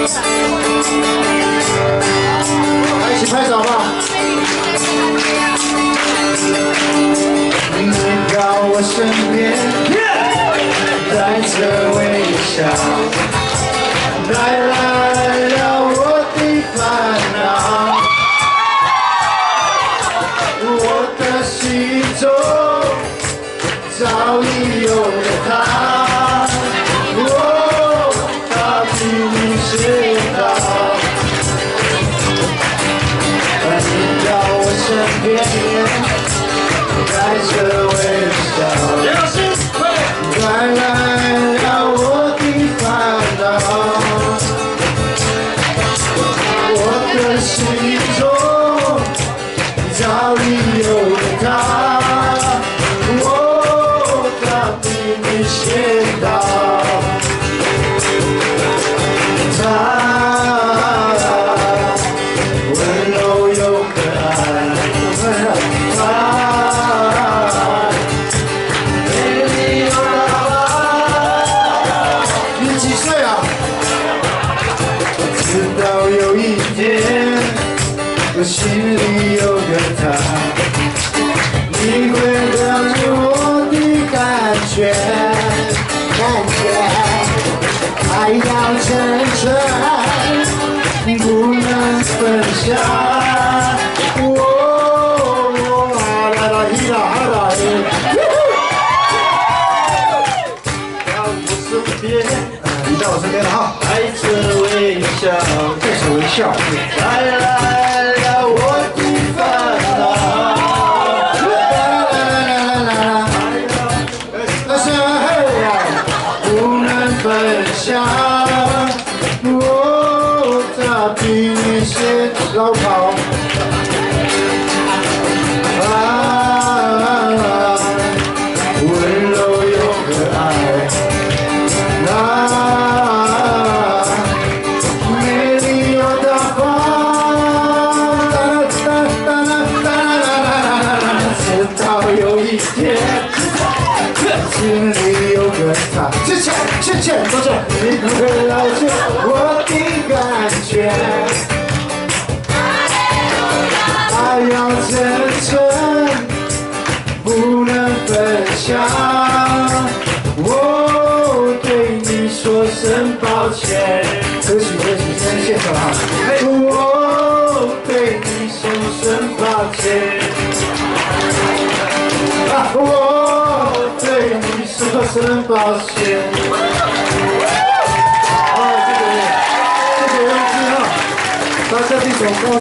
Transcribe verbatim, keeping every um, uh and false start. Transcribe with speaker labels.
Speaker 1: 来，一起拍手吧！你到我身边，带着微笑，来来聊我的烦恼，我的心中早已有了他，哦，他比你先到，你到我身边。 带着微笑，来来聊我的烦恼，我的心中早已有了他，哦，他比你先到，他温柔又可爱。 有一天，我心里有个他，你会了解我的感觉，感觉爱要真诚，不能分享。哦，来了，一啦，二啦，到我身边，你到我身边了哈，带着微笑。 微笑，来来聊我的烦恼，来来来来来，但是不能分享，我他比你先老跑，啊，温柔又可爱，那。 心里有个他，谢谢谢谢，多谢。你会了解我的感觉，爱要真诚，不能分享。我对你说声抱歉，可惜可惜，先谢谢啊。我对你说声抱歉，啊我。 对你说声抱歉。好，谢谢，谢谢杨基哈，大家这首歌。